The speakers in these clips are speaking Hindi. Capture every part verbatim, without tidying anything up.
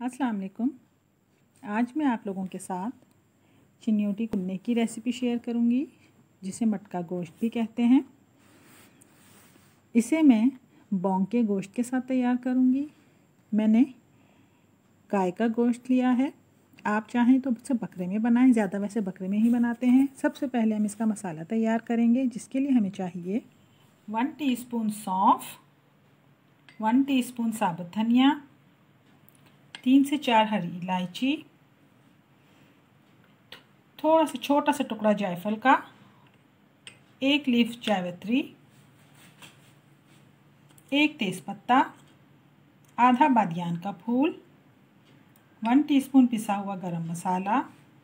अस्सलाम वालेकुम। आज मैं आप लोगों के साथ चिन्योटी कुन्ने की रेसिपी शेयर करूंगी, जिसे मटका गोश्त भी कहते हैं। इसे मैं बॉन्ग के गोश्त के साथ तैयार करूंगी। मैंने गाय का गोश्त लिया है, आप चाहें तो इसे बकरे में बनाएं, ज़्यादा वैसे बकरे में ही बनाते हैं। सबसे पहले हम इसका मसाला तैयार करेंगे, जिसके लिए हमें चाहिए वन टीस्पून सौंफ, वन टीस्पून साबुत धनिया, तीन से चार हरी इलायची, थोड़ा सा छोटा सा टुकड़ा जायफल का, एक लीफ जावित्री, एक तेज़पत्ता, आधा बादियान का फूल, वन टीस्पून पिसा हुआ गरम मसाला,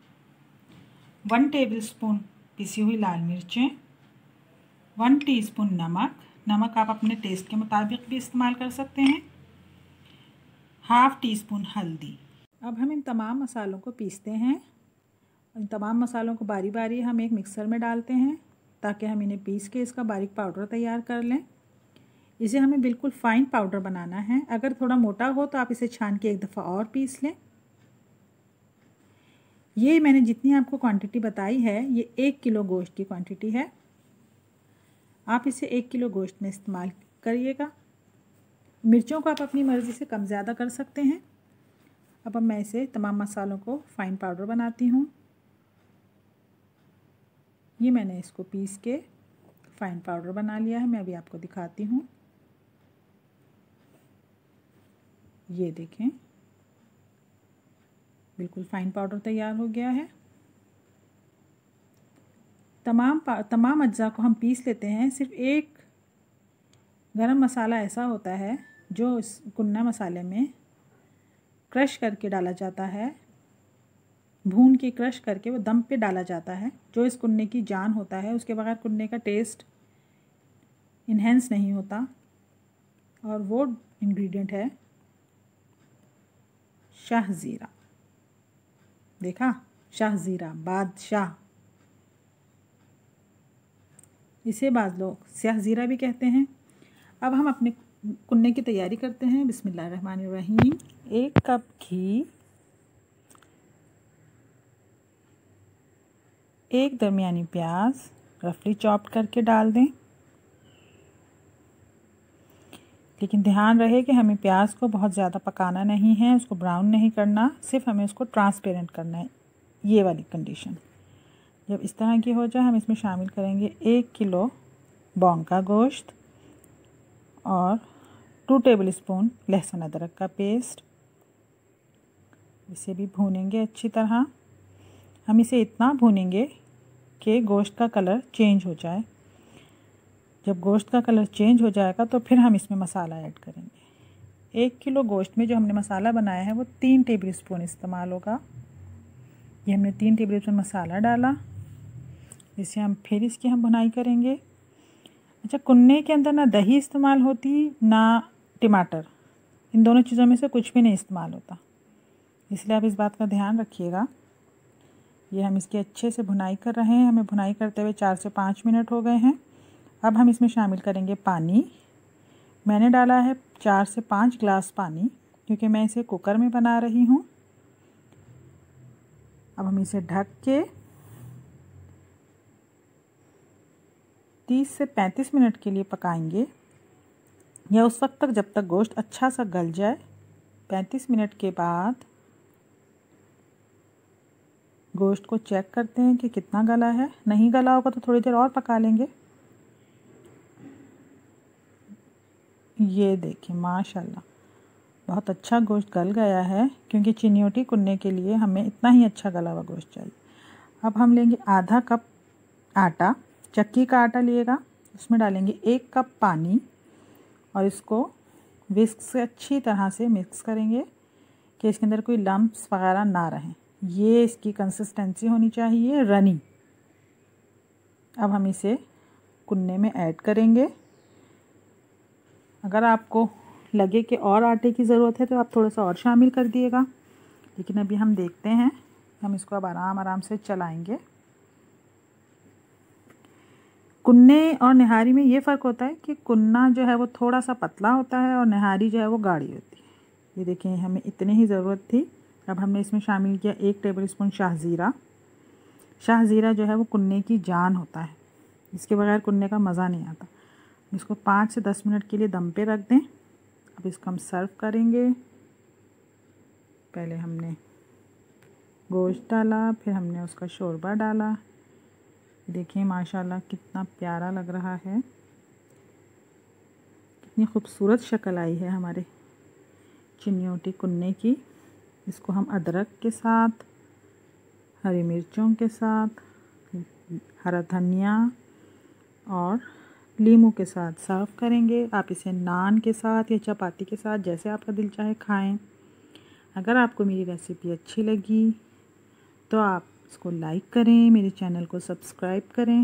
वन टेबलस्पून पिसी हुई लाल मिर्चें, वन टीस्पून नमक। नमक आप अपने टेस्ट के मुताबिक भी इस्तेमाल कर सकते हैं। हाफ़ टी स्पून हल्दी। अब हम इन तमाम मसालों को पीसते हैं। इन तमाम मसालों को बारी बारी हम एक मिक्सर में डालते हैं, ताकि हम इन्हें पीस के इसका बारीक पाउडर तैयार कर लें। इसे हमें बिल्कुल फ़ाइन पाउडर बनाना है। अगर थोड़ा मोटा हो तो आप इसे छान के एक दफ़ा और पीस लें। ये मैंने जितनी आपको क्वांटिटी बताई है, ये एक किलो गोश्त की क्वांटिटी है। आप इसे एक किलो गोश्त में इस्तेमाल करिएगा। मिर्चों को आप अपनी मर्ज़ी से कम ज़्यादा कर सकते हैं। अब अब मैं इसे तमाम मसालों को फ़ाइन पाउडर बनाती हूँ। ये मैंने इसको पीस के फ़ाइन पाउडर बना लिया है। मैं अभी आपको दिखाती हूँ। ये देखें, बिल्कुल फ़ाइन पाउडर तैयार हो गया है। तमाम तमाम अज्जा को हम पीस लेते हैं। सिर्फ एक गरम मसाला ऐसा होता है जो इस कुन्ना मसाले में क्रश करके डाला जाता है, भून के क्रश करके वो दम पे डाला जाता है, जो इस कुन्ने की जान होता है। उसके बगैर कुन्ने का टेस्ट इन्हेंस नहीं होता। और वो इंग्रेडिएंट है शाह ज़ीरा। देखा, शाह ज़ीरा, बादशाह। इसे बाज़ लोग स्याह ज़ीरा भी कहते हैं। अब हम अपने कुन्ने की तैयारी करते हैं। बिस्मिल्लाहिर्रहमानिर्रहीम। एक कप घी, एक दरमियानी प्याज रफली चॉप्ड करके डाल दें। लेकिन ध्यान रहे कि हमें प्याज को बहुत ज़्यादा पकाना नहीं है, उसको ब्राउन नहीं करना, सिर्फ हमें उसको ट्रांसपेरेंट करना है। ये वाली कंडीशन जब इस तरह की हो जाए, हम इसमें शामिल करेंगे एक किलो बॉन्ग का गोश्त और टू टेबल स्पून लहसुन अदरक का पेस्ट। इसे भी भूनेंगे अच्छी तरह। हम इसे इतना भूनेंगे कि गोश्त का कलर चेंज हो जाए। जब गोश्त का कलर चेंज हो जाएगा तो फिर हम इसमें मसाला ऐड करेंगे। एक किलो गोश्त में जो हमने मसाला बनाया है वो तीन टेबल स्पून इस्तेमाल होगा। ये हमने तीन टेबल स्पून मसाला डाला। इसे हम फिर इसकी हम भुनाई करेंगे। अच्छा, कुन्ने के अंदर ना दही इस्तेमाल होती ना टमाटर, इन दोनों चीज़ों में से कुछ भी नहीं इस्तेमाल होता, इसलिए आप इस बात का ध्यान रखिएगा। ये हम इसकी अच्छे से भुनाई कर रहे हैं। हमें भुनाई करते हुए चार से पाँच मिनट हो गए हैं। अब हम इसमें शामिल करेंगे पानी। मैंने डाला है चार से पाँच गिलास पानी, क्योंकि मैं इसे कुकर में बना रही हूँ। अब हम इसे ढक के तीस से पैंतीस मिनट के लिए पकाएंगे, या उस वक्त तक जब तक गोश्त अच्छा सा गल जाए। पैंतीस मिनट के बाद गोश्त को चेक करते हैं कि कितना गला है। नहीं गला होगा तो थोड़ी देर और पका लेंगे। ये देखिए, माशाल्लाह बहुत अच्छा गोश्त गल गया है, क्योंकि चिन्योटी कुन्ने के लिए हमें इतना ही अच्छा गला हुआ गोश्त चाहिए। अब हम लेंगे आधा कप आटा, चक्की का आटा लिएगा। उसमें डालेंगे एक कप पानी और इसको विस्क से अच्छी तरह से मिक्स करेंगे कि इसके अंदर कोई लम्प्स वगैरह ना रहें। ये इसकी कंसिस्टेंसी होनी चाहिए, रनी। अब हम इसे कुन्ने में ऐड करेंगे। अगर आपको लगे कि और आटे की ज़रूरत है तो आप थोड़ा सा और शामिल कर दिएगा, लेकिन अभी हम देखते हैं। हम इसको अब आराम आराम से चलाएंगे। कुन्ने और निहारी में ये फ़र्क होता है कि कुन्ना जो है वो थोड़ा सा पतला होता है और निहारी जो है वो गाढ़ी होती है। ये देखें, हमें इतनी ही ज़रूरत थी। अब हमने इसमें शामिल किया एक टेबल स्पून शाहज़ीरा। शाहज़ीरा जो है वो कुन्ने की जान होता है, इसके बगैर कुन्ने का मज़ा नहीं आता। इसको पाँच से दस मिनट के लिए दम पे रख दें। अब इसको हम सर्व करेंगे। पहले हमने गोश्त डाला, फिर हमने उसका शोरबा डाला। देखिए माशाल्लाह कितना प्यारा लग रहा है, कितनी खूबसूरत शक्ल आई है हमारे चिन्योटी कुन्ने की। इसको हम अदरक के साथ, हरी मिर्चों के साथ, हरा धनिया और लीमू के साथ सर्व करेंगे। आप इसे नान के साथ या चपाती के साथ, जैसे आपका दिल चाहे, खाएं। अगर आपको मेरी रेसिपी अच्छी लगी तो आप इसको लाइक करें, मेरे चैनल को सब्सक्राइब करें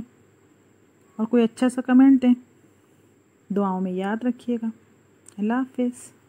और कोई अच्छा सा कमेंट दें। दुआओं में याद रखिएगा। अल्लाह हाफ़िज़।